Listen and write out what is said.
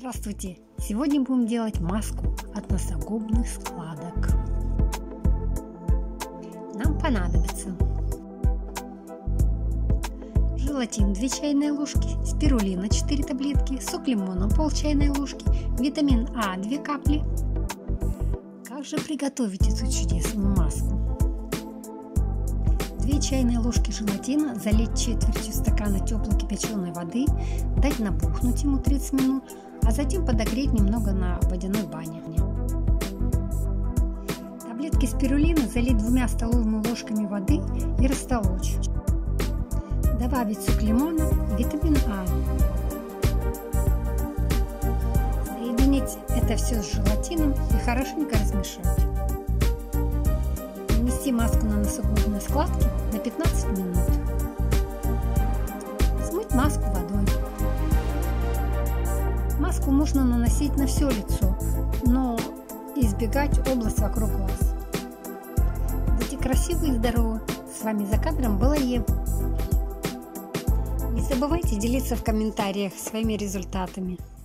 Здравствуйте! Сегодня будем делать маску от носогубных складок. Нам понадобится желатин 2 чайные ложки, спирулина 4 таблетки, сок лимона пол чайной ложки, витамин А 2 капли. Как же приготовить эту чудесную маску? 2 чайные ложки желатина залить четвертью стакана теплой кипяченой воды, дать набухнуть ему 30 минут, а затем подогреть немного на водяной бане. Таблетки спирулины залить 2 столовыми ложками воды и растолочь. Добавить сок лимона и витамин А. Соединить это все с желатином и хорошенько размешать. Нанести маску на носогубные складки на 15 минут. Смыть маску водой. Маску можно наносить на все лицо, но избегать область вокруг глаз. Будьте красивы и здоровы! С вами за кадром была Ева. Не забывайте делиться в комментариях своими результатами.